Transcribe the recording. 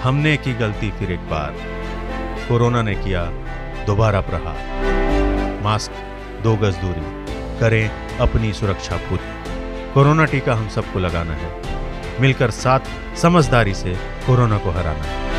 हमने की गलती फिर एक बार, कोरोना ने किया दोबारा प्रहार। मास्क, 2 गज दूरी, करें अपनी सुरक्षा पूरी। कोरोना टीका हम सबको लगाना है, मिलकर साथ समझदारी से कोरोना को हराना है।